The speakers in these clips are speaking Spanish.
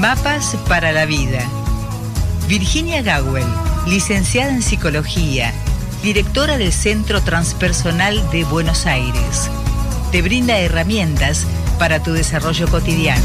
Mapas para la vida. Virginia Gawel, licenciada en Psicología, directora del Centro Transpersonal de Buenos Aires, te brinda herramientas para tu desarrollo cotidiano.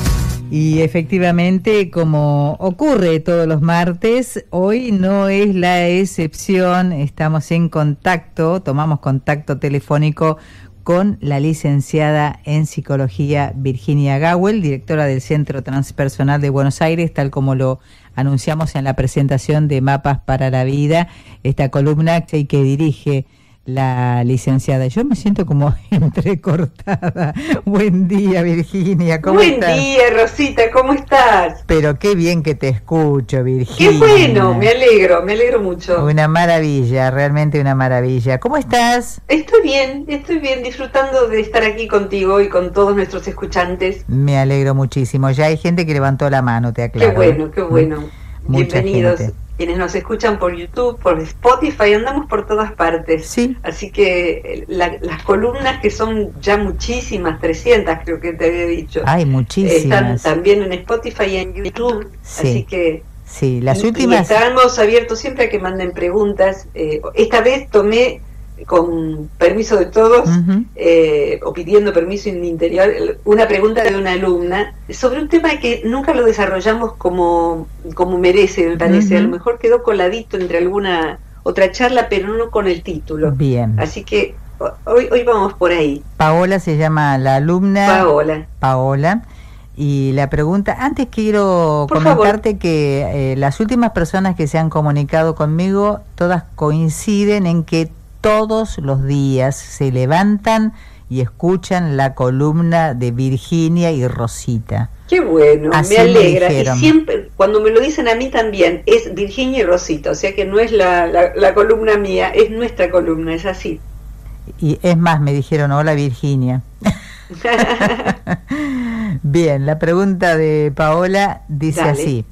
Y efectivamente, como ocurre todos los martes, hoy no es la excepción. Estamos en contacto, tomamos contacto telefónico con la licenciada en Psicología Virginia Gawel, directora del Centro Transpersonal de Buenos Aires, tal como lo anunciamos en la presentación de Mapas para la Vida, esta columna que dirige la licenciada. Yo me siento como entrecortada. Buen día, Virginia, ¿cómo estás? Buen día, Rosita, ¿cómo estás? Pero qué bien que te escucho, Virginia. Qué bueno, me alegro mucho. Una maravilla, realmente una maravilla. ¿Cómo estás? Estoy bien, disfrutando de estar aquí contigo y con todos nuestros escuchantes. Me alegro muchísimo. Ya hay gente que levantó la mano, te aclaro. Qué bueno. Mucha Bienvenidos. gente. Quienes nos escuchan por YouTube, por Spotify, andamos por todas partes. Sí. Así que las columnas, que son ya muchísimas, 300 creo que te había dicho. Hay muchísimas. Están también en Spotify y en YouTube. Sí. Así que sí, las y últimas. estamos abiertos siempre a que manden preguntas. Esta vez tomé, con permiso de todos, o pidiendo permiso en mi interior, una pregunta de una alumna sobre un tema que nunca lo desarrollamos como merece, me parece. A lo mejor quedó coladito entre alguna otra charla, pero no con el título. Bien. Así que hoy vamos por ahí. Paola se llama la alumna. Paola. Y la pregunta, antes quiero comentarte que las últimas personas que se han comunicado conmigo, todas coinciden en que todos los días se levantan y escuchan la columna de Virginia y Rosita. Qué bueno, así me alegra. Me y siempre, cuando me lo dicen a mí también, es Virginia y Rosita, o sea que no es la columna mía, es nuestra columna, es así. Y es más, me dijeron, hola Virginia. Bien, la pregunta de Paola dice así.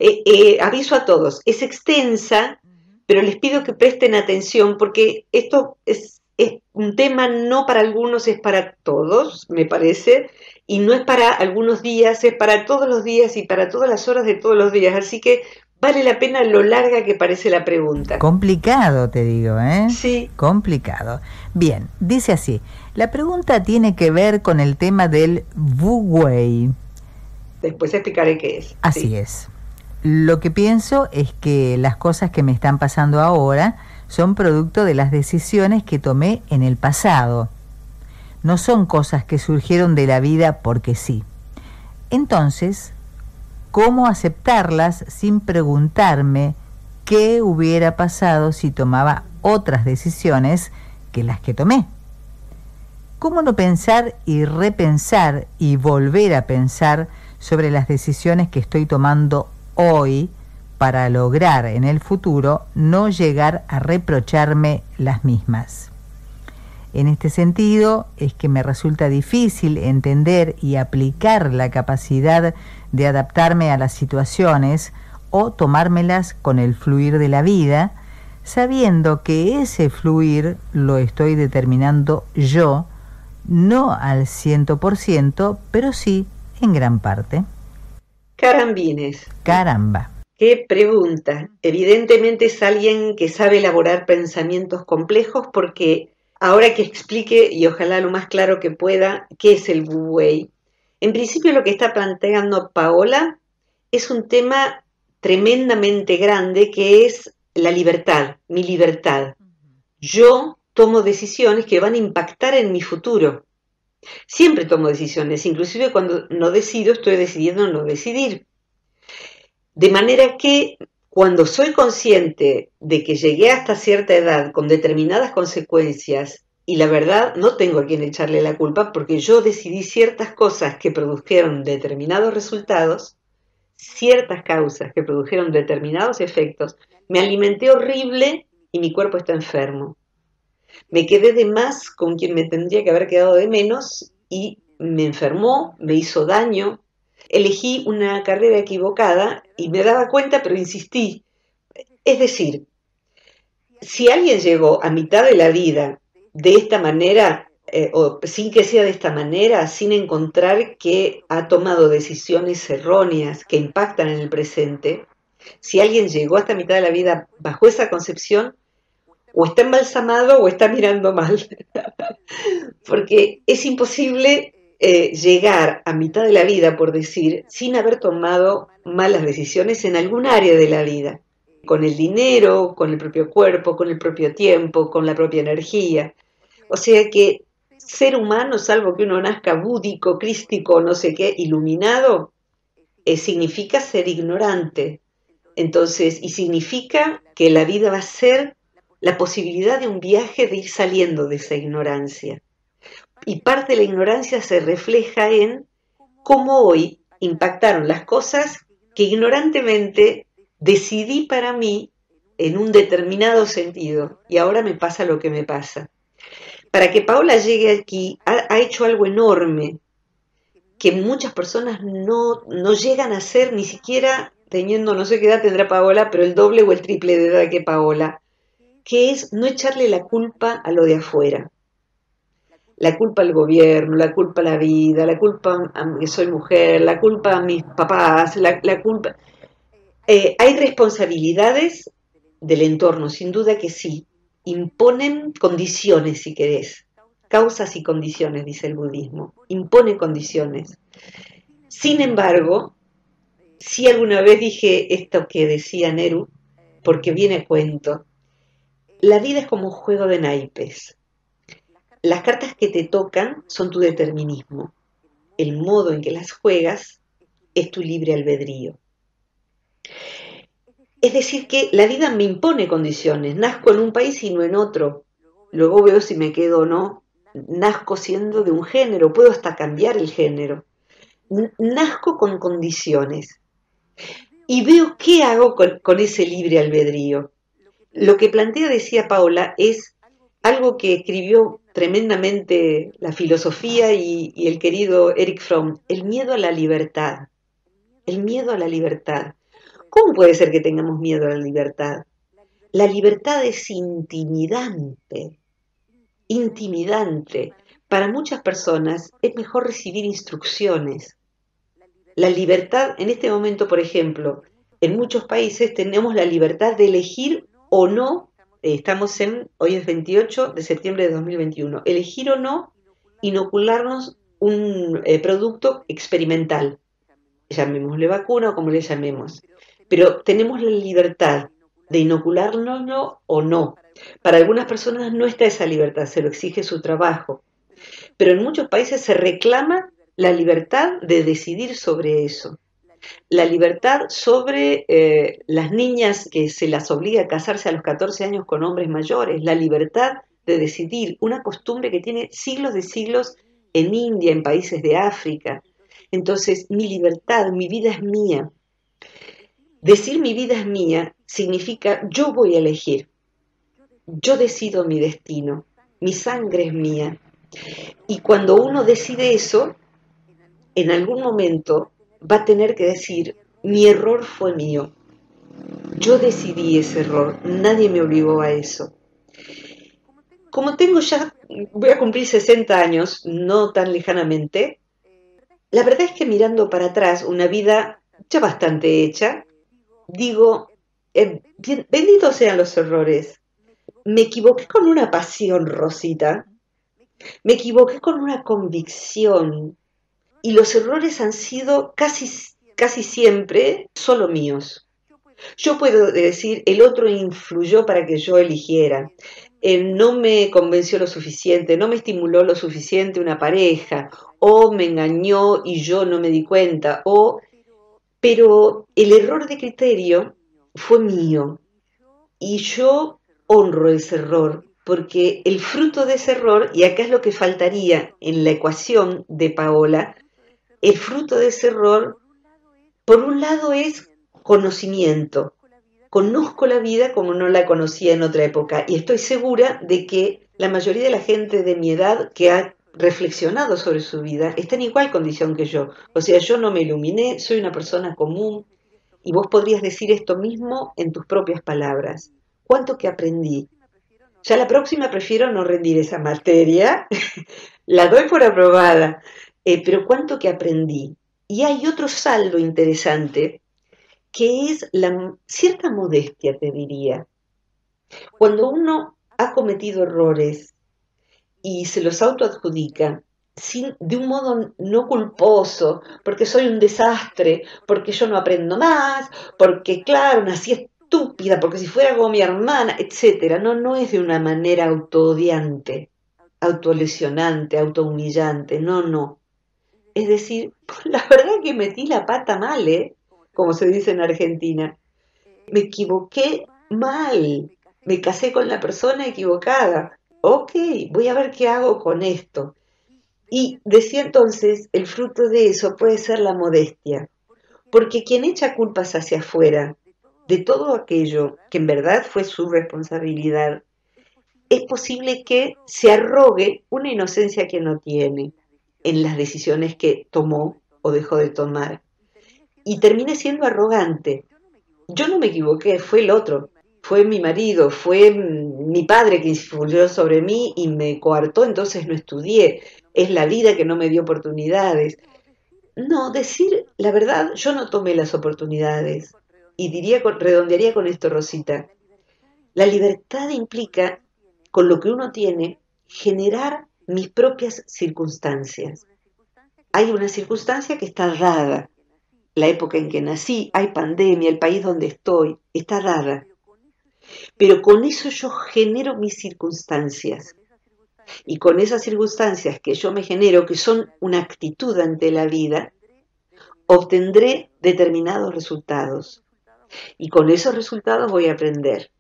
Aviso a todos, es extensa, pero les pido que presten atención porque esto es un tema no para algunos, es para todos, me parece, y no es para algunos días, es para todos los días y para todas las horas de todos los días, así que vale la pena lo larga que parece la pregunta. Complicado, te digo, ¿eh? Sí. Complicado. Bien, dice así, la pregunta tiene que ver con el tema del Wu Wei. Después explicaré qué es. Así es. Lo que pienso es que las cosas que me están pasando ahora son producto de las decisiones que tomé en el pasado. No son cosas que surgieron de la vida porque sí. Entonces, ¿cómo aceptarlas sin preguntarme qué hubiera pasado si tomaba otras decisiones que las que tomé? ¿Cómo no pensar y repensar y volver a pensar sobre las decisiones que estoy tomando hoy para lograr en el futuro no llegar a reprocharme las mismas? En este sentido es que me resulta difícil entender y aplicar la capacidad de adaptarme a las situaciones o tomármelas con el fluir de la vida, sabiendo que ese fluir lo estoy determinando yo, no al 100%, pero sí en gran parte. Carambines. Caramba. Qué pregunta. Evidentemente es alguien que sabe elaborar pensamientos complejos, porque ahora que explique, y ojalá lo más claro que pueda, qué es el Wu Wei. En principio lo que está planteando Paola es un tema tremendamente grande, que es la libertad, mi libertad. Yo tomo decisiones que van a impactar en mi futuro. Siempre tomo decisiones, inclusive cuando no decido, estoy decidiendo no decidir. De manera que cuando soy consciente de que llegué hasta cierta edad con determinadas consecuencias, y la verdad no tengo a quien echarle la culpa porque yo decidí ciertas cosas que produjeron determinados resultados, ciertas causas que produjeron determinados efectos, me alimenté horrible y mi cuerpo está enfermo. Me quedé de más con quien me tendría que haber quedado de menos y me enfermó, me hizo daño. Elegí una carrera equivocada y me daba cuenta, pero insistí. Es decir, si alguien llegó a mitad de la vida de esta manera, o sin que sea de esta manera, sin encontrar que ha tomado decisiones erróneas que impactan en el presente, si alguien llegó hasta mitad de la vida bajo esa concepción, o está embalsamado o está mirando mal, porque es imposible llegar a mitad de la vida, por decir, sin haber tomado malas decisiones en algún área de la vida, con el dinero, con el propio cuerpo, con el propio tiempo, con la propia energía. O sea que ser humano, salvo que uno nazca búdico, crístico, no sé qué, iluminado, significa ser ignorante. Entonces, y significa que la vida va a ser la posibilidad de un viaje de ir saliendo de esa ignorancia. Y parte de la ignorancia se refleja en cómo hoy impactaron las cosas que ignorantemente decidí para mí en un determinado sentido y ahora me pasa lo que me pasa. Para que Paola llegue aquí ha hecho algo enorme que muchas personas no llegan a hacer ni siquiera teniendo, no sé qué edad tendrá Paola, pero el doble o el triple de edad que Paola, que es no echarle la culpa a lo de afuera. La culpa al gobierno, la culpa a la vida, la culpa a que soy mujer, la culpa a mis papás, la culpa... hay responsabilidades del entorno, sin duda que sí. Imponen condiciones, si querés. Causas y condiciones, dice el budismo. Impone condiciones. Sin embargo, sí alguna vez dije esto que decía Nehru, porque viene a cuento. La vida es como un juego de naipes. Las cartas que te tocan son tu determinismo. El modo en que las juegas es tu libre albedrío. Es decir, que la vida me impone condiciones. Nazco en un país y no en otro. Luego veo si me quedo o no. Nazco siendo de un género, puedo hasta cambiar el género. Nazco con condiciones. Y veo qué hago con ese libre albedrío. Lo que plantea, decía Paola, es algo que escribió tremendamente la filosofía y el querido Erich Fromm, el miedo a la libertad. El miedo a la libertad. ¿Cómo puede ser que tengamos miedo a la libertad? La libertad es intimidante, intimidante. Para muchas personas es mejor recibir instrucciones. La libertad, en este momento, por ejemplo, en muchos países tenemos la libertad de elegir o no, hoy es 28 de septiembre de 2021, elegir o no inocularnos un producto experimental, llamémosle vacuna o como le llamemos, pero tenemos la libertad de inoculárnoslo o no. Para algunas personas no está esa libertad, se lo exige su trabajo, pero en muchos países se reclama la libertad de decidir sobre eso. La libertad sobre las niñas que se las obliga a casarse a los 14 años con hombres mayores, la libertad de decidir, una costumbre que tiene siglos de siglos en India, en países de África. Entonces, mi libertad, mi vida es mía. Decir mi vida es mía significa yo voy a elegir, yo decido mi destino, mi sangre es mía. Y cuando uno decide eso, en algún momento va a tener que decir, mi error fue mío. Yo decidí ese error, nadie me obligó a eso. Como tengo ya, voy a cumplir 60 años, no tan lejanamente, la verdad es que mirando para atrás, una vida ya bastante hecha, digo, benditos sean los errores. Me equivoqué con una pasión, Rosita. Me equivoqué con una convicción. Y los errores han sido casi siempre solo míos. Yo puedo decir, el otro influyó para que yo eligiera. No me convenció lo suficiente, no me estimuló lo suficiente una pareja, o me engañó y yo no me di cuenta, pero el error de criterio fue mío y yo honro ese error, porque el fruto de ese error, y acá es lo que faltaría en la ecuación de Paola, el fruto de ese error, por un lado es conocimiento. Conozco la vida como no la conocía en otra época y estoy segura de que la mayoría de la gente de mi edad que ha reflexionado sobre su vida está en igual condición que yo. O sea, yo no me iluminé, soy una persona común y vos podrías decir esto mismo en tus propias palabras. ¿Cuánto que aprendí? Ya la próxima prefiero no rendir esa materia, la doy por aprobada, pero cuánto que aprendí. Y hay otro saldo interesante, que es cierta modestia, te diría. Cuando uno ha cometido errores y se los autoadjudica, de un modo no culposo, porque soy un desastre, porque yo no aprendo más, porque claro, nací estúpida, porque si fuera como mi hermana, etcétera. No, no es de una manera autoodiante, autolesionante, autohumillante, no, no. Es decir, la verdad que metí la pata mal, ¿eh? Como se dice en Argentina. Me equivoqué mal, me casé con la persona equivocada. Ok, voy a ver qué hago con esto. Y decía entonces, el fruto de eso puede ser la modestia, porque quien echa culpas hacia afuera de todo aquello que en verdad fue su responsabilidad, es posible que se arrogue una inocencia que no tiene en las decisiones que tomó o dejó de tomar y termine siendo arrogante. Yo no me equivoqué, fue el otro, fue mi marido, fue mi padre que influyó sobre mí y me coartó, entonces no estudié, es la vida que no me dio oportunidades. No, decir la verdad, yo no tomé las oportunidades. Y redondearía con esto, Rosita. La libertad implica, con lo que uno tiene, generar mis propias circunstancias. Hay una circunstancia que está dada, la época en que nací, hay pandemia, el país donde estoy, está dada. Pero con eso yo genero mis circunstancias. Y con esas circunstancias que yo me genero, que son una actitud ante la vida, obtendré determinados resultados. Y con esos resultados voy a aprender.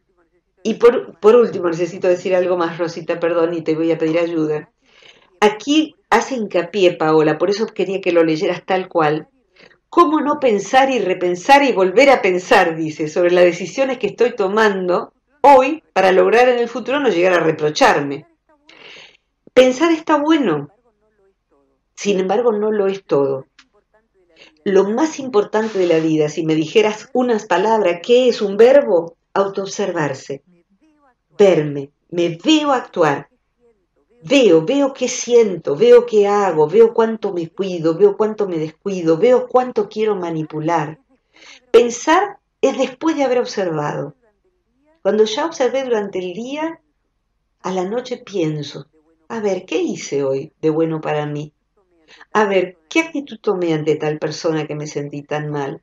Y por último, necesito decir algo más, Rosita, perdón, y te voy a pedir ayuda. Aquí hace hincapié, Paola, por eso quería que lo leyeras tal cual. ¿Cómo no pensar y repensar y volver a pensar, dice, sobre las decisiones que estoy tomando hoy para lograr en el futuro no llegar a reprocharme? Pensar está bueno, sin embargo no lo es todo. Lo más importante de la vida, si me dijeras unas palabras, ¿qué es un verbo? Autoobservarse, verme, me veo actuar, veo qué siento, veo qué hago, veo cuánto me cuido, veo cuánto me descuido, veo cuánto quiero manipular. Pensar es después de haber observado. Cuando ya observé durante el día, a la noche pienso, a ver, ¿qué hice hoy de bueno para mí? A ver, ¿qué actitud tomé ante tal persona que me sentí tan mal?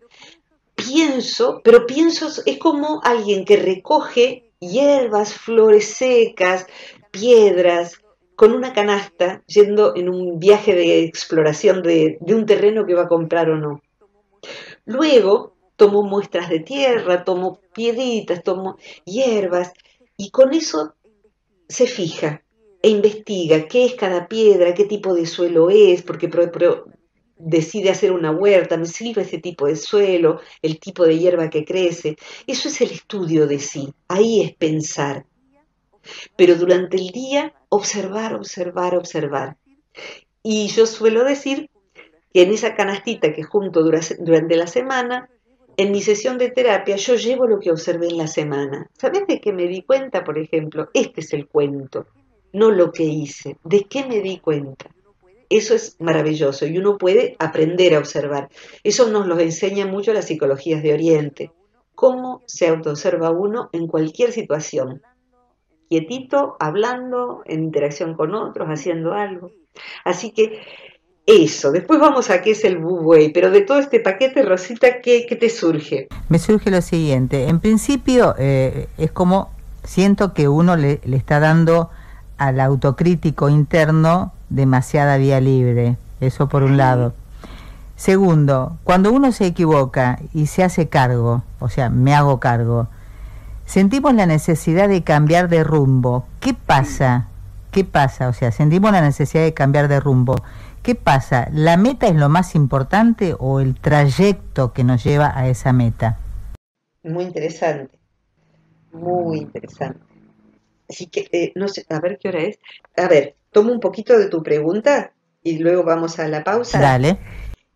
Pienso, pero pienso es como alguien que recoge hierbas, flores secas, piedras, con una canasta, yendo en un viaje de exploración de un terreno que va a comprar o no. Luego tomo muestras de tierra, tomo piedritas, tomo hierbas, y con eso se fija e investiga qué es cada piedra, qué tipo de suelo es, porque decide hacer una huerta, me sirve ese tipo de suelo, el tipo de hierba que crece. Eso es el estudio de sí, ahí es pensar. Pero durante el día, observar, observar, observar. Y yo suelo decir que en esa canastita que junto durante la semana, en mi sesión de terapia yo llevo lo que observé en la semana. ¿Sabes de qué me di cuenta, por ejemplo? Este es el cuento, no lo que hice. ¿De qué me di cuenta? Eso es maravilloso y uno puede aprender a observar. Eso nos lo enseña mucho las psicologías de Oriente. Cómo se autoobserva uno en cualquier situación. Quietito, hablando, en interacción con otros, haciendo algo. Así que eso, después vamos a qué es el Wu Wei, pero de todo este paquete, Rosita, ¿qué te surge? Me surge lo siguiente, en principio es como siento que uno le está dando al autocrítico interno demasiada vía libre, eso por un lado. Segundo, cuando uno se equivoca y se hace cargo, o sea, me hago cargo, sentimos la necesidad de cambiar de rumbo. ¿Qué pasa? ¿Qué pasa? O sea, sentimos la necesidad de cambiar de rumbo. ¿Qué pasa? ¿La meta es lo más importante o el trayecto que nos lleva a esa meta? Muy interesante, muy interesante. Así que, no sé, a ver qué hora es. A ver, tomo un poquito de tu pregunta y luego vamos a la pausa. Dale.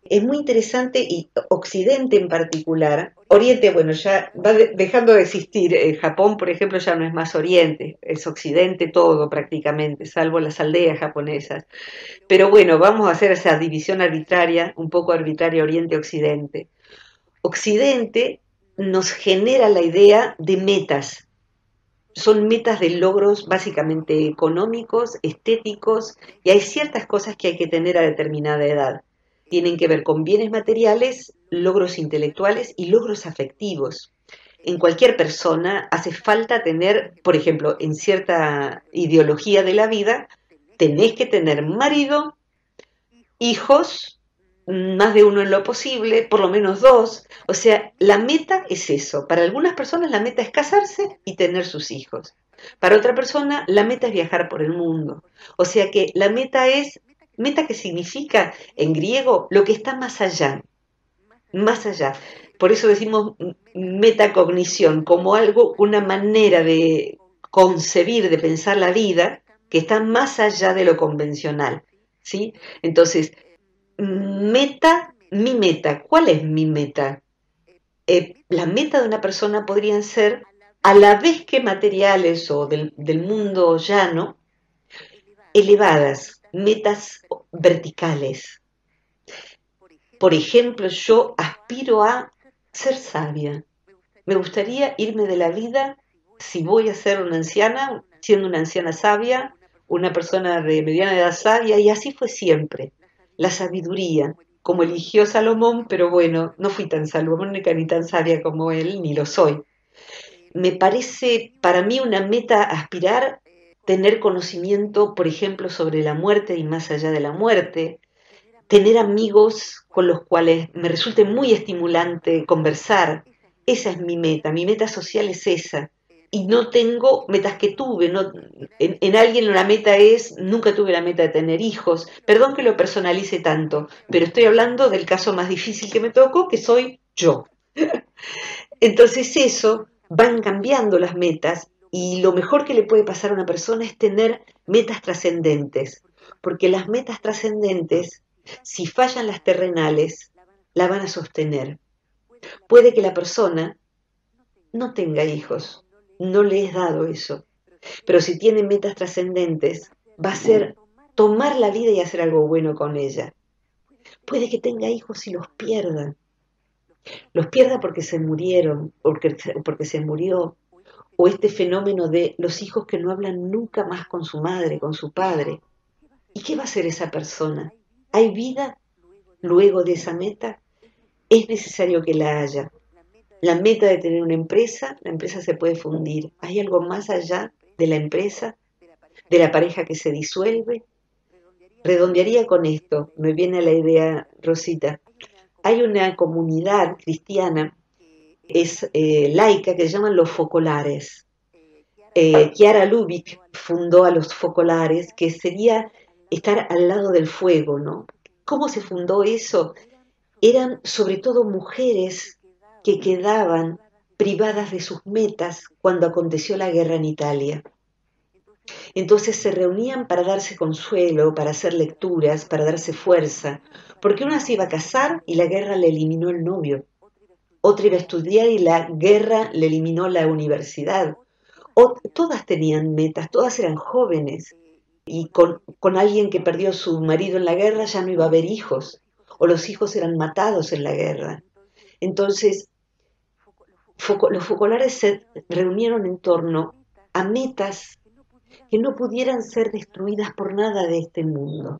es muy interesante, y Occidente en particular, Oriente, bueno, ya va dejando de existir. Japón, por ejemplo, ya no es más Oriente, es Occidente todo prácticamente, salvo las aldeas japonesas. Pero bueno, vamos a hacer esa división arbitraria, un poco arbitraria, Oriente-Occidente. Occidente nos genera la idea de metas. Son metas de logros básicamente económicos, estéticos, y hay ciertas cosas que hay que tener a determinada edad. Tienen que ver con bienes materiales, logros intelectuales y logros afectivos. En cualquier persona hace falta tener, por ejemplo, en cierta ideología de la vida, tenés que tener marido, hijos, más de uno en lo posible, por lo menos dos. O sea, la meta es eso. Para algunas personas la meta es casarse y tener sus hijos. Para otra persona la meta es viajar por el mundo. O sea que la meta es, meta que significa en griego lo que está más allá, más allá. Por eso decimos metacognición, como algo, una manera de concebir, de pensar la vida que está más allá de lo convencional, ¿sí? Entonces, mi meta, ¿cuál es mi meta? La meta de una persona podrían ser, a la vez que materiales o del mundo llano, elevadas, metas verticales. Por ejemplo, yo aspiro a ser sabia. Me gustaría irme de la vida, si voy a ser una anciana, siendo una anciana sabia, una persona de mediana edad sabia, y así fue siempre. La sabiduría, como eligió Salomón, pero bueno, no fui tan salomónica ni tan sabia como él, ni lo soy. Me parece para mí una meta aspirar, tener conocimiento, por ejemplo, sobre la muerte y más allá de la muerte, tener amigos con los cuales me resulte muy estimulante conversar. Esa es mi meta social es esa. Y no tengo metas que tuve, no, en alguien la meta es, nunca tuve la meta de tener hijos. Perdón que lo personalice tanto, pero estoy hablando del caso más difícil que me tocó, que soy yo. Entonces eso, van cambiando las metas, y lo mejor que le puede pasar a una persona es tener metas trascendentes, porque las metas trascendentes, si fallan las terrenales, la van a sostener. Puede que la persona no tenga hijos, no le es dado eso, pero si tiene metas trascendentes, va a ser tomar la vida y hacer algo bueno con ella. Puede que tenga hijos y los pierda porque se murieron, porque se murió, o este fenómeno de los hijos que no hablan nunca más con su madre, con su padre. ¿Y qué va a hacer esa persona? ¿Hay vida luego de esa meta? Es necesario que la haya. La meta de tener una empresa, la empresa se puede fundir. ¿Hay algo más allá de la empresa, de la pareja que se disuelve? Redondearía con esto, me viene a la idea, Rosita. Hay una comunidad cristiana, es laica, que se llaman los focolares. Chiara Lubich fundó a los focolares, que sería estar al lado del fuego, ¿no? ¿Cómo se fundó eso? Eran sobre todo mujeres que quedaban privadas de sus metas cuando aconteció la guerra en Italia. Entonces se reunían para darse consuelo, para hacer lecturas, para darse fuerza, porque una se iba a casar y la guerra le eliminó el novio, otra iba a estudiar y la guerra le eliminó la universidad. Todas tenían metas, todas eran jóvenes, y con alguien que perdió su marido en la guerra ya no iba a haber hijos, o los hijos eran matados en la guerra. Entonces, los focolares se reunieron en torno a metas que no pudieran ser destruidas por nada de este mundo.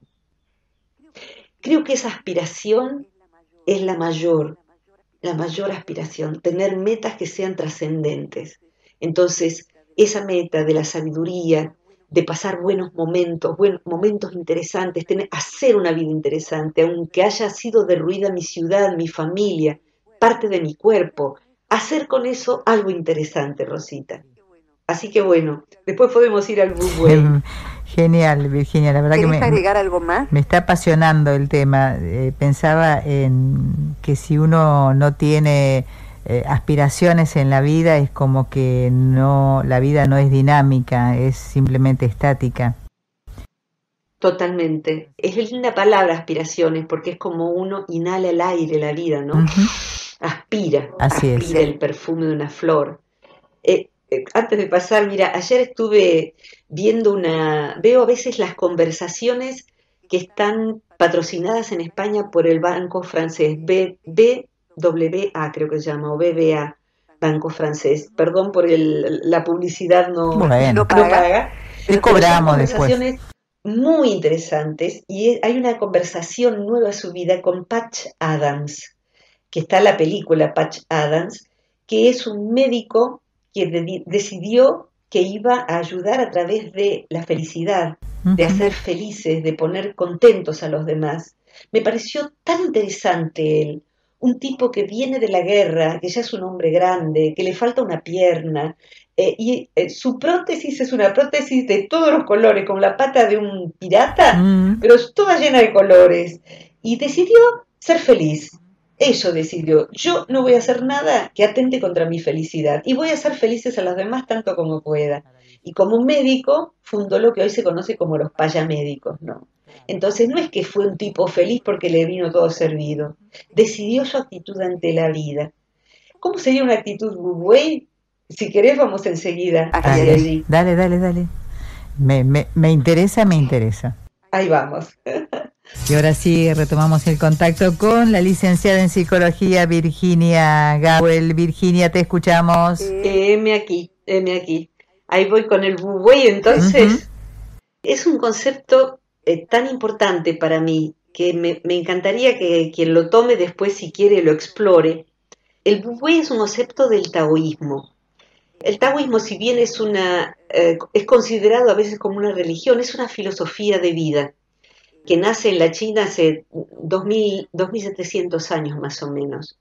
Creo que esa aspiración es la mayor aspiración, tener metas que sean trascendentes. Entonces, esa meta de la sabiduría, de pasar buenos momentos interesantes, hacer una vida interesante, aunque haya sido derruida mi ciudad, mi familia, parte de mi cuerpo, hacer con eso algo interesante, Rosita. Así que bueno, después podemos ir al Bubuey. Genial, Virginia, la verdad que ¿Querés agregar algo más? Me está apasionando el tema. Pensaba en que si uno no tiene aspiraciones en la vida, es como que no, la vida no es dinámica, es simplemente estática. Totalmente. Es linda palabra aspiraciones, porque es como uno inhala el aire, la vida, ¿no? Ujú. Así es. Aspira el perfume de una flor. Antes de pasar, mira, ayer estuve veo a veces las conversaciones que están patrocinadas en España por el banco francés, BBVA creo que se llama, o BBA, Banco Francés. Perdón por la publicidad Bueno, no paga, te pero son cobramos después. conversaciones muy interesantes y hay una conversación nueva subida con Patch Adams, que está la película Patch Adams, que es un médico que decidió que iba a ayudar a través de la felicidad, de Ujú. hacer felices, de poner contentos a los demás. Me pareció tan interesante él, un tipo que viene de la guerra, que ya es un hombre grande, que le falta una pierna, su prótesis es una prótesis de todos los colores, como la pata de un pirata, Mm. pero es toda llena de colores, y decidió ser feliz. Eso decidió. Yo no voy a hacer nada que atente contra mi felicidad y voy a hacer felices a los demás tanto como pueda. Y como médico fundó lo que hoy se conoce como los payamédicos, ¿no? Entonces no es que fue un tipo feliz porque le vino todo servido. Decidió su actitud ante la vida. ¿Cómo sería una actitud Wu-Wei? Si querés vamos enseguida hacia Dale, allí. dale, dale, dale. Me interesa, me interesa. Ahí vamos. Y ahora sí retomamos el contacto con la licenciada en psicología Virginia Gawel. Virginia, te escuchamos. Heme aquí, heme aquí. Ahí voy con el Wu-Wei Ujú. entonces. Es un concepto tan importante para mí que me encantaría que quien lo tome después, si quiere, lo explore. El Wu-Wei es un concepto del taoísmo. El taoísmo, si bien es considerado a veces como una religión, es una filosofía de vida que nace en la China hace 2700 años más o menos.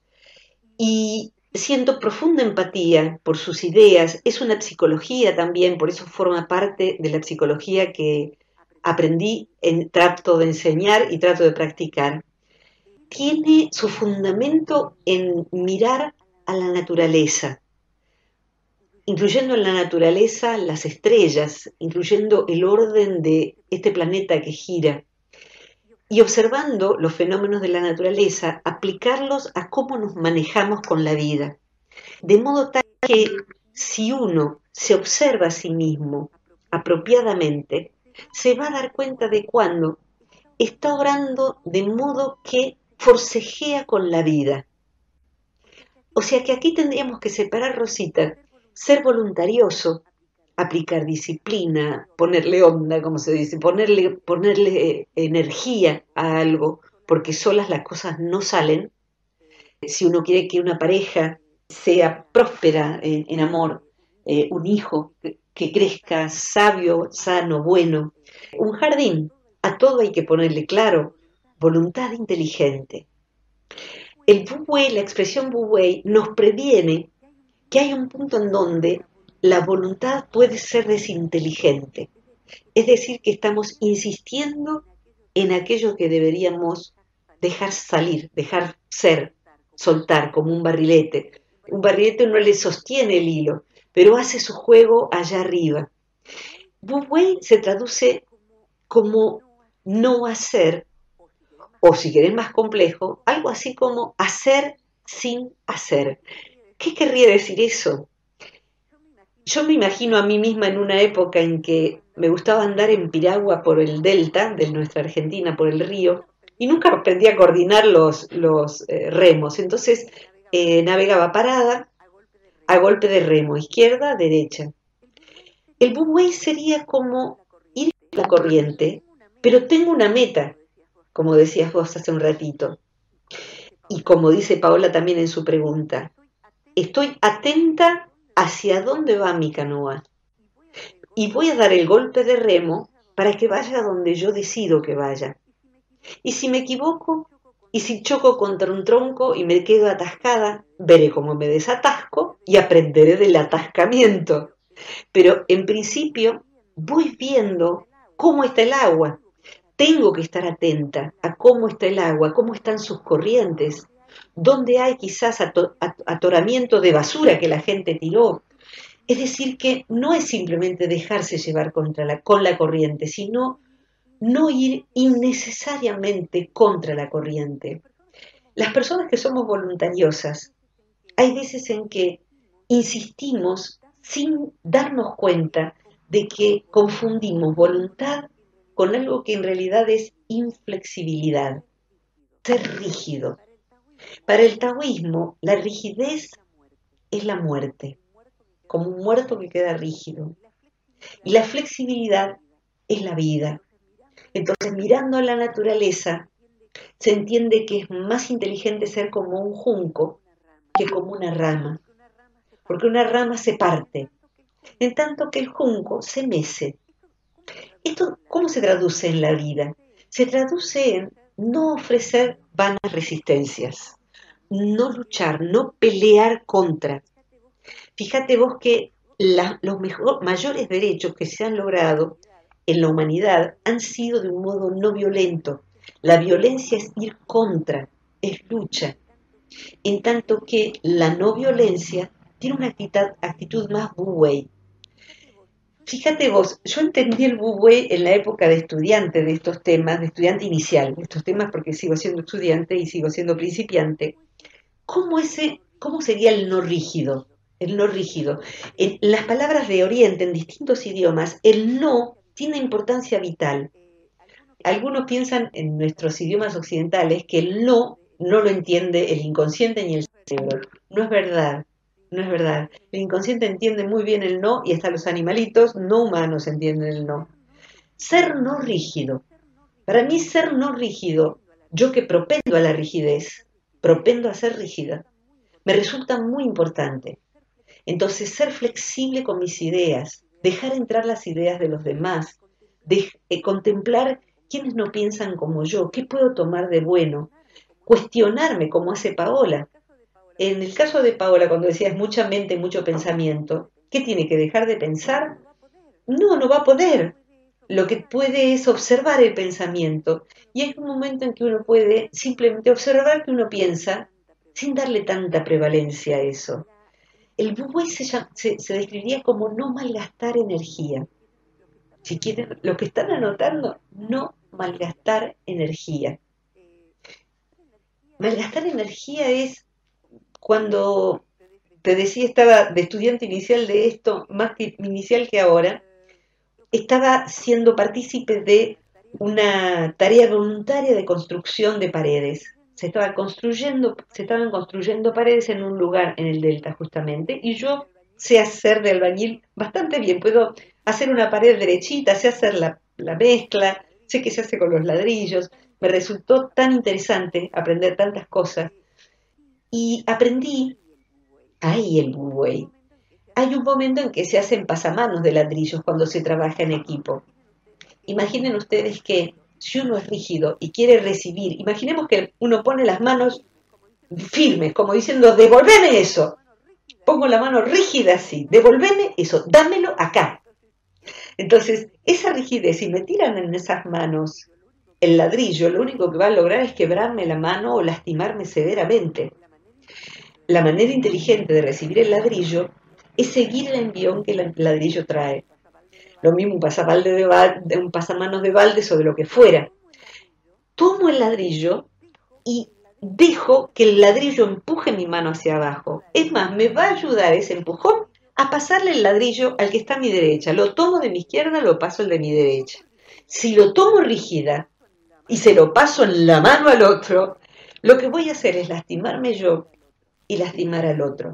Y siento profunda empatía por sus ideas. Es una psicología también, por eso forma parte de la psicología que aprendí, trato de enseñar y trato de practicar. Tiene su fundamento en mirar a la naturaleza, incluyendo en la naturaleza las estrellas, incluyendo el orden de este planeta que gira, y observando los fenómenos de la naturaleza, aplicarlos a cómo nos manejamos con la vida. De modo tal que si uno se observa a sí mismo apropiadamente, se va a dar cuenta de cuando está obrando de modo que forcejea con la vida. O sea que aquí tendríamos que separar, Rosita, ser voluntarioso, aplicar disciplina, ponerle onda, como se dice, ponerle energía a algo, porque solas las cosas no salen. Si uno quiere que una pareja sea próspera en amor, un hijo que crezca sabio, sano, bueno, un jardín, a todo hay que ponerle claro, voluntad inteligente. El Wu-Wei, la expresión Wu-Wei, nos previene que hay un punto en donde la voluntad puede ser desinteligente. Es decir, que estamos insistiendo en aquello que deberíamos dejar salir, dejar ser, soltar, como un barrilete. Un barrilete no le sostiene el hilo, pero hace su juego allá arriba. Wu Wei se traduce como no hacer, o si querés más complejo, algo así como hacer sin hacer. ¿Qué querría decir eso? Yo me imagino a mí misma en una época en que me gustaba andar en piragua por el delta de nuestra Argentina, por el río, y nunca aprendí a coordinar los remos. Entonces navegaba parada a golpe de remo, izquierda, derecha. El buwei sería como ir con la corriente, pero tengo una meta, como decías vos hace un ratito, y como dice Paola también en su pregunta. Estoy atenta hacia dónde va mi canoa y voy a dar el golpe de remo para que vaya donde yo decido que vaya. Y si me equivoco, y si choco contra un tronco y me quedo atascada, veré cómo me desatasco y aprenderé del atascamiento. Pero en principio voy viendo cómo está el agua. Tengo que estar atenta a cómo está el agua, cómo están sus corrientes, dónde hay quizás atoramiento de basura que la gente tiró. Es decir, que no es simplemente dejarse llevar con la corriente, sino no ir innecesariamente contra la corriente. Las personas que somos voluntariosas, hay veces en que insistimos sin darnos cuenta de que confundimos voluntad con algo que en realidad es inflexibilidad, ser rígido. Para el taoísmo, la rigidez es la muerte, como un muerto que queda rígido. Y la flexibilidad es la vida. Entonces, mirando a la naturaleza, se entiende que es más inteligente ser como un junco que como una rama, porque una rama se parte, en tanto que el junco se mece. ¿Esto cómo se traduce en la vida? Se traduce en no ofrecer vanas resistencias, no luchar, no pelear contra. Fíjate vos que los mayores derechos que se han logrado en la humanidad han sido de un modo no violento. La violencia es ir contra, es lucha, en tanto que la no violencia tiene una actitud más wu-wei. Fíjate vos, yo entendí el wu-wei en la época de estudiante de estos temas, de estudiante inicial de estos temas, porque sigo siendo estudiante y sigo siendo principiante. ¿Cómo sería el no rígido? El no rígido. En las palabras de Oriente, en distintos idiomas, el no tiene importancia vital. Algunos piensan en nuestros idiomas occidentales que el no lo entiende el inconsciente ni el cerebro. No es verdad, no es verdad. El inconsciente entiende muy bien el no y hasta los animalitos no humanos entienden el no. Ser no rígido. Para mí ser no rígido, yo que propendo a la rigidez, propendo a ser rígida, me resulta muy importante. Entonces, ser flexible con mis ideas, dejar entrar las ideas de los demás, contemplar quiénes no piensan como yo, qué puedo tomar de bueno, cuestionarme como hace Paola. En el caso de Paola, cuando decías mucha mente, mucho pensamiento, ¿qué tiene que dejar de pensar? No, no va a poder. Lo que puede es observar el pensamiento. Y hay un momento en que uno puede simplemente observar que uno piensa sin darle tanta prevalencia a eso. El wu-wei se describiría como no malgastar energía. Si quieren, los que están anotando, no malgastar energía. Malgastar energía es cuando te decía, estaba de estudiante inicial de esto, más que inicial que ahora, estaba siendo partícipe de una tarea voluntaria de construcción de paredes. Se estaban construyendo paredes en un lugar en el delta justamente, y yo sé hacer de albañil bastante bien, puedo hacer una pared derechita, sé hacer la mezcla, sé qué se hace con los ladrillos, me resultó tan interesante aprender tantas cosas, y aprendí ahí el wu-wei. Hay un momento en que se hacen pasamanos de ladrillos cuando se trabaja en equipo. Imaginen ustedes que si uno es rígido y quiere recibir, imaginemos que uno pone las manos firmes, como diciendo, devolveme eso. Pongo la mano rígida así, devolveme eso, dámelo acá. Entonces, esa rigidez, si me tiran en esas manos el ladrillo, lo único que va a lograr es quebrarme la mano o lastimarme severamente. La manera inteligente de recibir el ladrillo es seguir el envión que el ladrillo trae. Lo mismo un pasamanos de baldes o de lo que fuera. Tomo el ladrillo y dejo que el ladrillo empuje mi mano hacia abajo. Es más, me va a ayudar ese empujón a pasarle el ladrillo al que está a mi derecha. Lo tomo de mi izquierda, lo paso al de mi derecha. Si lo tomo rígida y se lo paso en la mano al otro, lo que voy a hacer es lastimarme yo y lastimar al otro.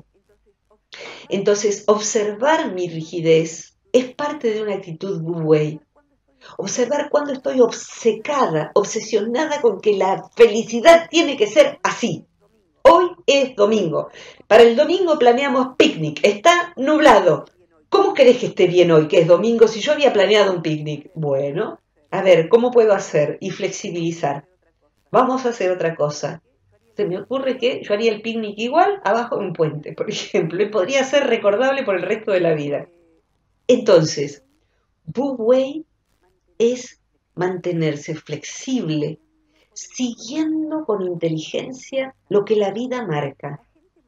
Entonces, observar mi rigidez es parte de una actitud wu-wei. Observar cuando estoy obcecada, obsesionada con que la felicidad tiene que ser así. Hoy es domingo. Para el domingo planeamos picnic. Está nublado. ¿Cómo querés que esté bien hoy, que es domingo, si yo había planeado un picnic? Bueno, a ver, ¿cómo puedo hacer y flexibilizar? Vamos a hacer otra cosa. Se me ocurre que yo haría el picnic igual abajo de un puente, por ejemplo, y podría ser recordable por el resto de la vida. Entonces, Wu Wei es mantenerse flexible, siguiendo con inteligencia lo que la vida marca.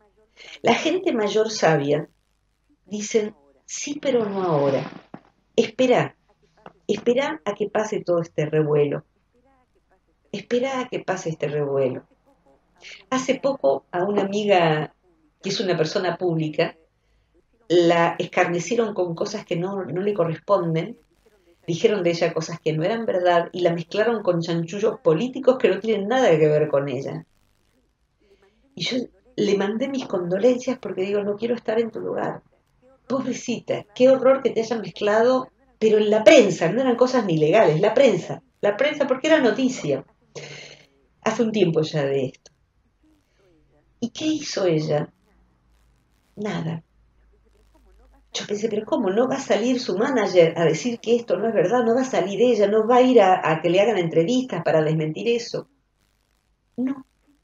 La gente mayor sabia dicen, sí, pero no ahora. Espera, Espera a que pase todo este revuelo. Espera a que pase este revuelo. Hace poco a una amiga que es una persona pública, la escarnecieron con cosas que no le corresponden, dijeron de ella cosas que no eran verdad y la mezclaron con chanchullos políticos que no tienen nada que ver con ella. Y yo le mandé mis condolencias porque digo, no quiero estar en tu lugar. Pobrecita, qué horror que te hayan mezclado, pero en la prensa, no eran cosas ni legales, la prensa porque era noticia. Hace un tiempo ya de esto. ¿Y qué hizo ella? Nada. Yo pensé, pero ¿cómo? ¿No va a salir su manager a decir que esto no es verdad? ¿No va a salir ella? ¿No va a ir a que le hagan entrevistas para desmentir eso? No,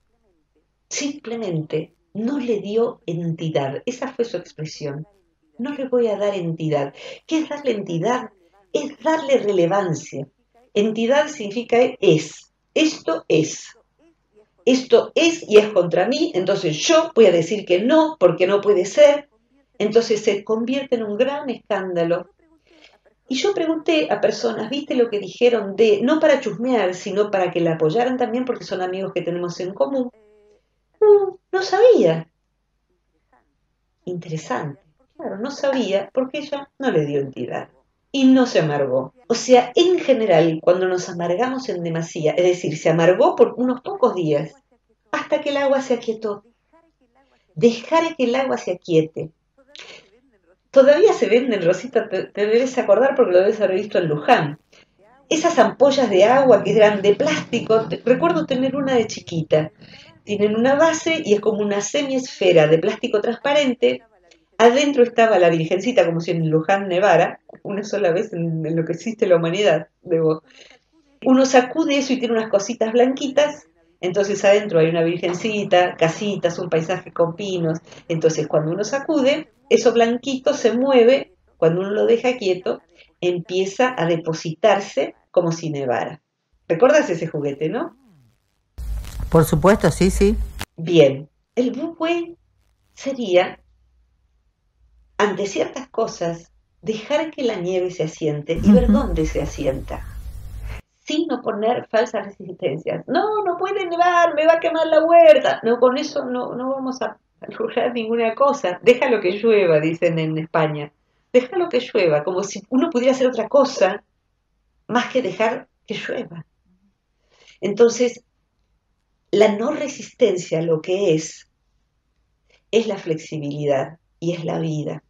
simplemente no le dio entidad. Esa fue su expresión. No le voy a dar entidad. ¿Qué es darle entidad? Es darle relevancia. Entidad significa es. Esto es. Esto es y es contra mí, entonces yo voy a decir que no, porque no puede ser. Entonces se convierte en un gran escándalo. Y yo pregunté a personas, ¿viste lo que dijeron de, no para chusmear, sino para que la apoyaran también porque son amigos que tenemos en común? No, no sabía. Interesante. Claro, no sabía porque ella no le dio entidad. Y no se amargó. O sea, en general, cuando nos amargamos en demasía, es decir, se amargó por unos pocos días, hasta que el agua se aquietó. Dejar que el agua se aquiete. Todavía se venden, Rosita, te debes acordar porque lo debes haber visto en Luján. Esas ampollas de agua que eran de plástico, recuerdo tener una de chiquita. Tienen una base y es como una semiesfera de plástico transparente. Adentro estaba la Virgencita, como si en Luján nevara, una sola vez en lo que existe la humanidad. Uno sacude eso y tiene unas cositas blanquitas, entonces adentro hay una virgencita, casitas, un paisaje con pinos. Entonces cuando uno sacude, eso blanquito se mueve, cuando uno lo deja quieto, empieza a depositarse como si nevara. ¿Recuerdas ese juguete, no? Por supuesto, sí, sí. Bien, el buey sería, ante ciertas cosas, dejar que la nieve se asiente y ver dónde se asienta, sin oponer falsas resistencias. No, no puede nevar, me va a quemar la huerta. No, con eso no vamos a lograr ninguna cosa. Déjalo que llueva, dicen en España. Déjalo que llueva, como si uno pudiera hacer otra cosa más que dejar que llueva. Entonces, la no resistencia lo que es la flexibilidad y es la vida.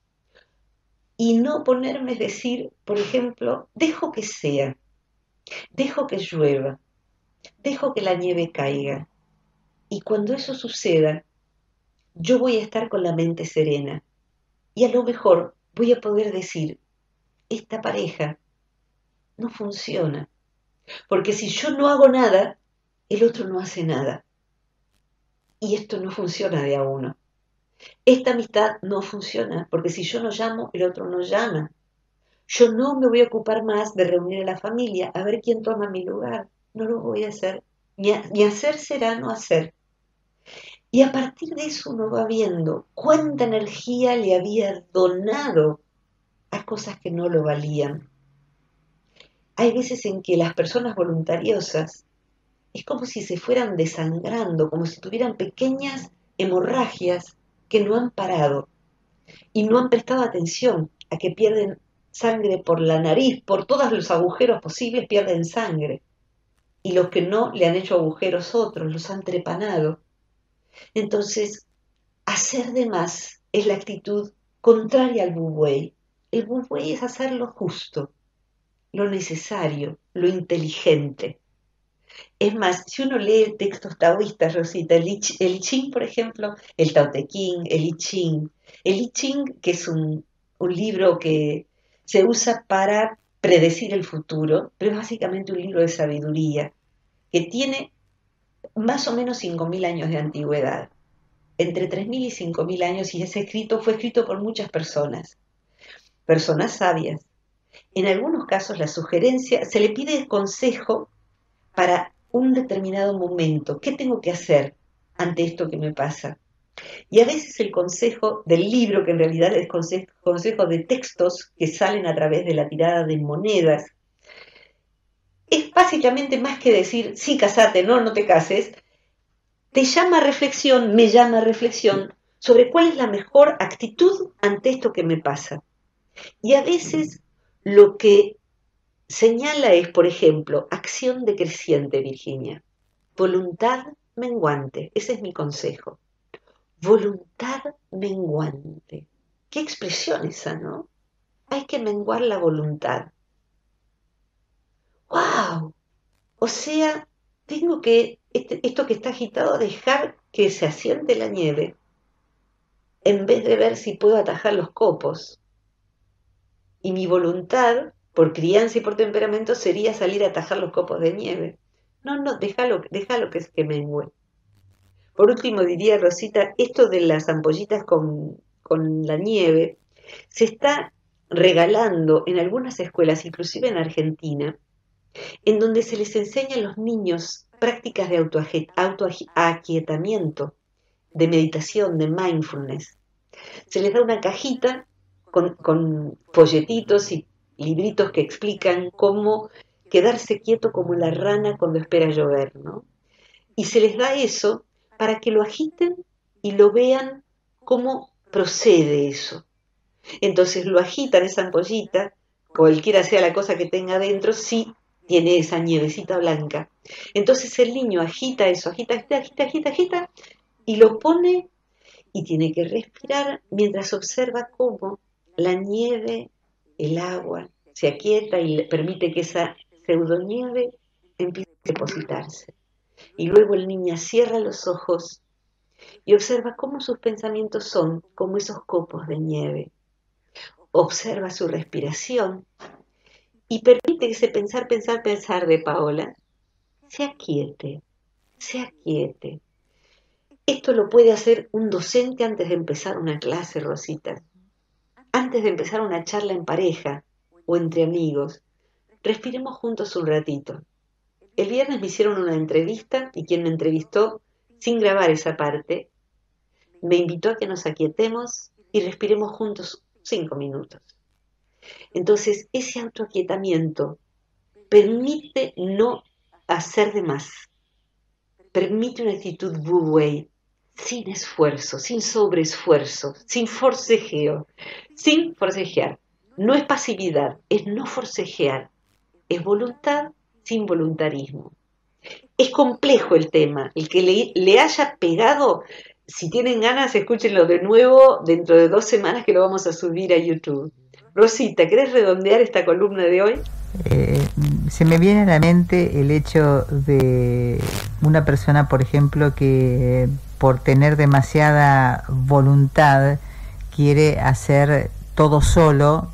Y no ponerme a decir, por ejemplo, dejo que sea, dejo que llueva, dejo que la nieve caiga. Y cuando eso suceda, yo voy a estar con la mente serena. Y a lo mejor voy a poder decir, esta pareja no funciona. Porque si yo no hago nada, el otro no hace nada. Y esto no funciona de a uno. Esta amistad no funciona, porque si yo no llamo, el otro no llama. Yo no me voy a ocupar más de reunir a la familia, a ver quién toma mi lugar. No lo voy a hacer. Ni hacer será no hacer. Y a partir de eso uno va viendo cuánta energía le había donado a cosas que no lo valían. Hay veces en que las personas voluntariosas es como si se fueran desangrando, como si tuvieran pequeñas hemorragias que no han parado y no han prestado atención a que pierden sangre por la nariz, por todos los agujeros posibles pierden sangre. Y los que no le han hecho agujeros otros, los han trepanado. Entonces, hacer de más es la actitud contraria al bubuey. El bubuey es hacer lo justo, lo necesario, lo inteligente. Es más, si uno lee textos taoístas, Rosita, el I Ching, por ejemplo, el Tao Te Ching, el I Ching, que es un libro que se usa para predecir el futuro, pero es básicamente un libro de sabiduría que tiene más o menos 5.000 años de antigüedad, entre 3.000 y 5.000 años, y ese escrito fue escrito por muchas personas sabias. En algunos casos la sugerencia, se le pide consejo para un determinado momento. ¿Qué tengo que hacer ante esto que me pasa? Y a veces el consejo del libro, que en realidad es consejo de textos que salen a través de la tirada de monedas, es básicamente más que decir, sí, casate, no, no te cases, te llama a reflexión, me llama a reflexión sobre cuál es la mejor actitud ante esto que me pasa. Y a veces lo que señala es, por ejemplo, acción decreciente, Virginia, voluntad menguante, ese es mi consejo. Voluntad menguante. Qué expresión esa, ¿no? Hay que menguar la voluntad. ¡Wow! O sea, tengo que, esto que está agitado, dejar que se asiente la nieve en vez de ver si puedo atajar los copos. Y mi voluntad, por crianza y por temperamento, sería salir a atajar los copos de nieve. No, no, déjalo que mengue. Por último, diría Rosita, esto de las ampollitas con la nieve se está regalando en algunas escuelas, inclusive en Argentina, en donde se les enseña a los niños prácticas de autoaquietamiento, de meditación, de mindfulness. Se les da una cajita con folletitos y libritos que explican cómo quedarse quieto como la rana cuando espera llover, ¿no? Y se les da eso para que lo agiten y lo vean cómo procede eso. Entonces lo agitan esa ampollita, cualquiera sea la cosa que tenga adentro, sí tiene esa nievecita blanca. Entonces el niño agita eso, agita, y lo pone y tiene que respirar mientras observa cómo la nieve, el agua, se aquieta y le permite que esa pseudonieve empiece a depositarse. Y luego el niño cierra los ojos y observa cómo sus pensamientos son como esos copos de nieve. Observa su respiración y permite que ese pensar de Paola se aquiete, se aquiete. Esto lo puede hacer un docente antes de empezar una clase, Rosita. Antes de empezar una charla en pareja o entre amigos, respiremos juntos un ratito. El viernes me hicieron una entrevista y quien me entrevistó, sin grabar esa parte, me invitó a que nos aquietemos y respiremos juntos 5 minutos. Entonces, ese autoaquietamiento permite no hacer de más, permite una actitud wu-wei, sin esfuerzo, sin sobreesfuerzo, sin forcejeo, sin forcejear. No es pasividad, es no forcejear, es voluntad sin voluntarismo. Es complejo el tema, el que le haya pegado, si tienen ganas, escúchenlo de nuevo dentro de 2 semanas que lo vamos a subir a YouTube. Rosita, ¿querés redondear esta columna de hoy? Eh, Se me viene a la mente el hecho de una persona, por ejemplo, que por tener demasiada voluntad quiere hacer todo solo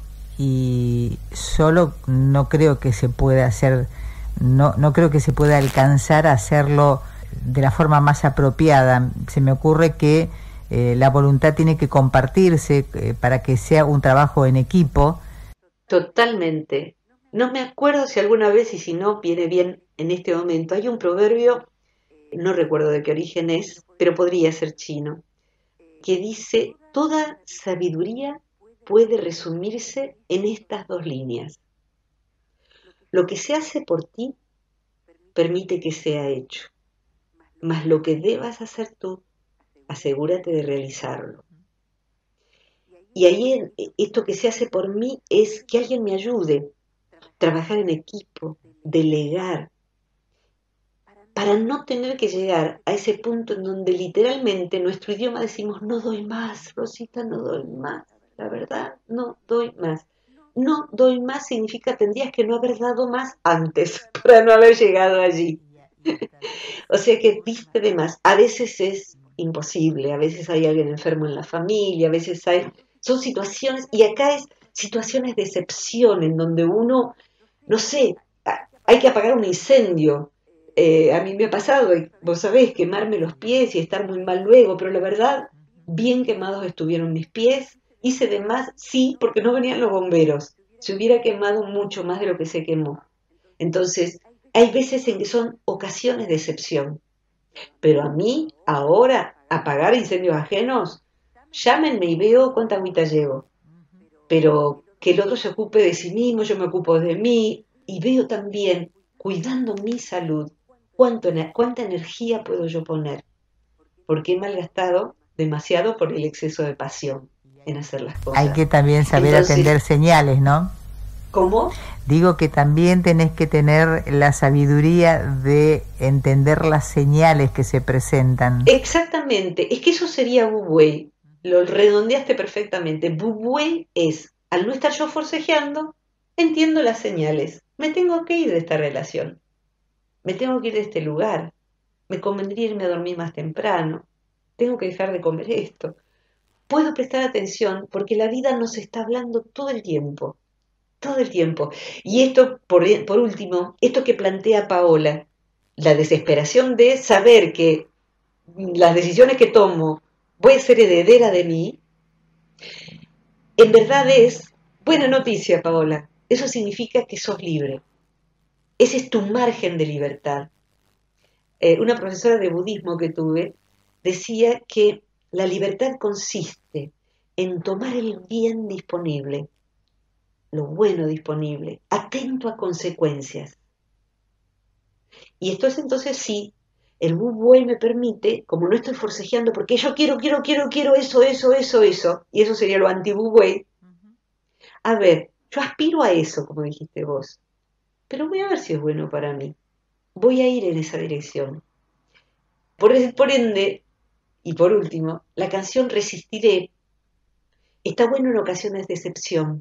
y solo no creo que se pueda hacer, no creo que se pueda alcanzar a hacerlo de la forma más apropiada. Se me ocurre que la voluntad tiene que compartirse para que sea un trabajo en equipo. Totalmente. No me acuerdo si alguna vez, y si no, viene bien en este momento. Hay un proverbio, no recuerdo de qué origen es, pero podría ser chino, que dice, toda sabiduría puede resumirse en estas 2 líneas. Lo que se hace por ti, permite que sea hecho, mas lo que debas hacer tú, asegúrate de realizarlo. Y ahí esto que se hace por mí es que alguien me ayude, trabajar en equipo, delegar, para no tener que llegar a ese punto en donde literalmente nuestro idioma decimos, no doy más, Rosita, no doy más, la verdad, no doy más. No doy más significa tendrías que no haber dado más antes para no haber llegado allí. O sea que diste de más. A veces es imposible, a veces hay alguien enfermo en la familia, a veces son situaciones, y acá es situaciones de excepción en donde uno, no sé, hay que apagar un incendio. A mí me ha pasado, vos sabés, quemarme los pies y estar muy mal luego, pero la verdad, bien quemados estuvieron mis pies. Hice de más, sí, porque no venían los bomberos. Se hubiera quemado mucho más de lo que se quemó. Entonces, hay veces en que son ocasiones de excepción, pero a mí, ahora, apagar incendios ajenos, llámenme y veo cuánta agüita llevo. Pero que el otro se ocupe de sí mismo, yo me ocupo de mí, y veo también, cuidando mi salud, cuánta energía puedo yo poner, porque he malgastado demasiado por el exceso de pasión en hacer las Hay cosas. que también saber Entonces, atender señales, ¿no? ¿cómo? Digo que también tenés que tener la sabiduría de entender las señales que se presentan. Exactamente, es que eso sería Wu Wei, lo redondeaste perfectamente. Wu Wei es, al no estar yo forcejeando, entiendo las señales, me tengo que ir de esta relación, me tengo que ir de este lugar, me convendría irme a dormir más temprano, tengo que dejar de comer esto. Puedo prestar atención porque la vida nos está hablando todo el tiempo, todo el tiempo. Y esto, por último, esto que plantea Paola, la desesperación de saber que las decisiones que tomo voy a ser heredera de mí, en verdad es buena noticia, Paola. Eso significa que sos libre. Ese es tu margen de libertad. Una profesora de budismo que tuve decía que la libertad consiste en tomar el bien disponible, lo bueno disponible, atento a consecuencias. Y esto es entonces sí, el Wu Wei me permite, como no estoy forcejeando porque yo quiero eso, y eso sería lo anti-Wu Wei, a ver, yo aspiro a eso, como dijiste vos, pero voy a ver si es bueno para mí, voy a ir en esa dirección. Por ende, y por último, la canción Resistiré está bueno en ocasiones de excepción,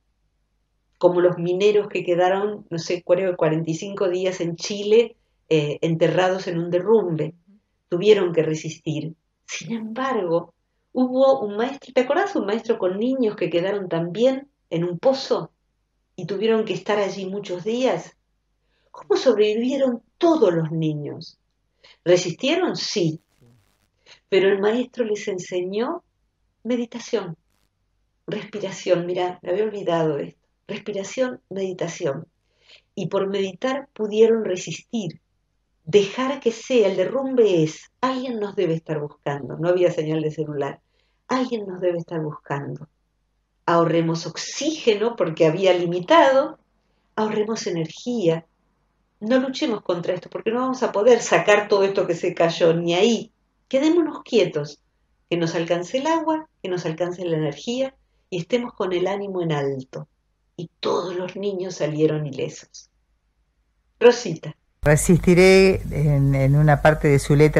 como los mineros que quedaron, no sé, 45 días en Chile, enterrados en un derrumbe. Tuvieron que resistir. Sin embargo, hubo un maestro, ¿te acordás un maestro con niños que quedaron también en un pozo y tuvieron que estar allí muchos días? ¿Cómo sobrevivieron todos los niños? ¿Resistieron? Sí, pero el maestro les enseñó meditación, respiración. Mira, me había olvidado esto. Respiración, meditación. Y por meditar pudieron resistir. Dejar que sea, el derrumbe es, alguien nos debe estar buscando, no había señal de celular, alguien nos debe estar buscando. Ahorremos oxígeno porque había limitado, ahorremos energía, no luchemos contra esto porque no vamos a poder sacar todo esto que se cayó ni ahí. Quedémonos quietos, que nos alcance el agua, que nos alcance la energía y estemos con el ánimo en alto. Y todos los niños salieron ilesos. Rosita. Resistiré, en una parte de su letra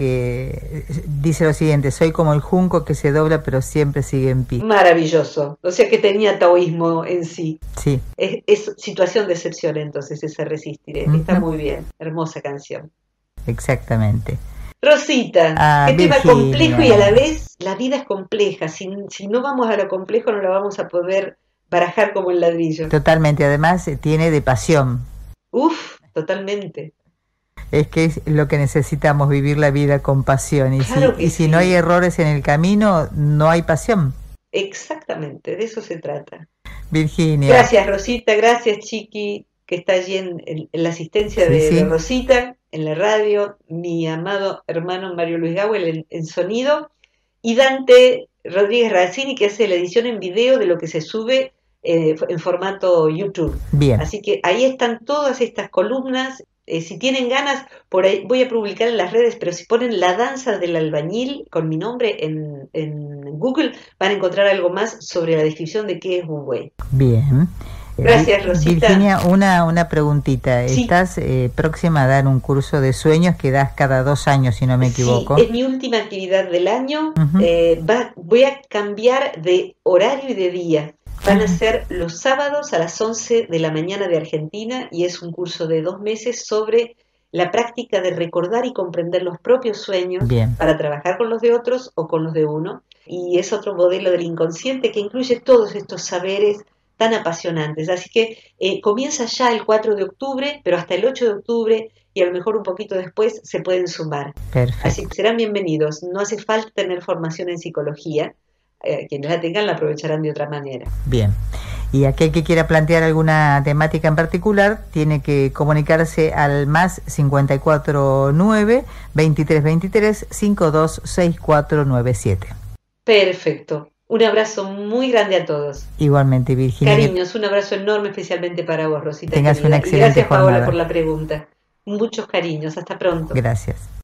dice lo siguiente: soy como el junco que se dobla pero siempre sigue en pie. Maravilloso, o sea que tenía taoísmo en sí. Sí. Es situación de excepción entonces ese Resistiré. Está muy bien, hermosa canción. Exactamente. Rosita, qué tema Virginia. complejo y a la vez la vida es compleja. Si no vamos a lo complejo no la vamos a poder barajar como el ladrillo. Totalmente, además tiene de pasión. Uf, totalmente. Es que es lo que necesitamos, vivir la vida con pasión. Y, claro si sí. no hay errores en el camino, no hay pasión. Exactamente, de eso se trata. Virginia. Gracias, Rosita, gracias, Chiqui, que está allí en la asistencia de Rosita, en la radio, mi amado hermano Mario Luis Gawel en sonido, y Dante Rodríguez Razzini, que hace la edición en video de lo que se sube en formato YouTube. Bien. Así que ahí están todas estas columnas. Si tienen ganas, por ahí voy a publicar en las redes, pero si ponen La Danza del Albañil con mi nombre en Google, van a encontrar algo más sobre la descripción de qué es Wu Wei. Bien. Gracias, Rosita. Virginia, una preguntita. Sí. ¿Estás próxima a dar un curso de sueños que das cada 2 años, si no me equivoco? Sí, es mi última actividad del año. Voy a cambiar de horario y de día. Van a ser los sábados a las 11 de la mañana de Argentina y es un curso de 2 meses sobre la práctica de recordar y comprender los propios sueños. Bien. Para trabajar con los de otros o con los de uno. Y es otro modelo del inconsciente que incluye todos estos saberes tan apasionantes. Así que comienza ya el 4 de octubre, pero hasta el 8 de octubre y a lo mejor un poquito después se pueden sumar. Perfecto. Así que serán bienvenidos. No hace falta tener formación en psicología. Quienes la tengan la aprovecharán de otra manera. Bien. Y aquel que quiera plantear alguna temática en particular tiene que comunicarse al más 549-2323-526497. Perfecto. Un abrazo muy grande a todos. Igualmente, Virginia. Cariños, un abrazo enorme especialmente para vos, Rosita. Tengas querida. una excelente Y gracias, jornada. Paola, por la pregunta. Muchos cariños. Hasta pronto. Gracias.